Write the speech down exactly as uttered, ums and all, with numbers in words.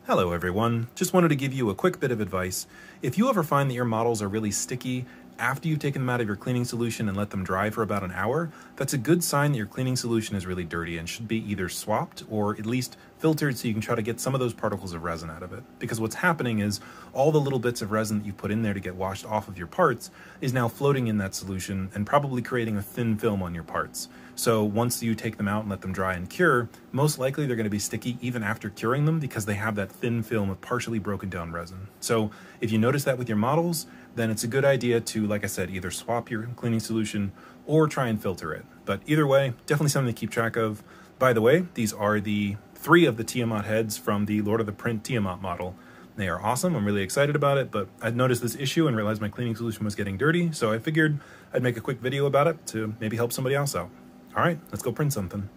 Hello everyone, just wanted to give you a quick bit of advice. If you ever find that your models are really sticky after you've taken them out of your cleaning solution and let them dry for about an hour, that's a good sign that your cleaning solution is really dirty and should be either swapped or at least filtered so you can try to get some of those particles of resin out of it. Because what's happening is all the little bits of resin that you've put in there to get washed off of your parts is now floating in that solution and probably creating a thin film on your parts. So once you take them out and let them dry and cure, most likely they're going to be sticky even after curing them because they have that thin film of partially broken down resin. So if you notice that with your models, then it's a good idea to, like I said, either swap your cleaning solution or try and filter it. But either way, definitely something to keep track of. By the way, these are the three of the Tiamat heads from the Lord of the Print Tiamat model. They are awesome. I'm really excited about it, but I'd noticed this issue and realized my cleaning solution was getting dirty, so I figured I'd make a quick video about it to maybe help somebody else out. All right, let's go print something.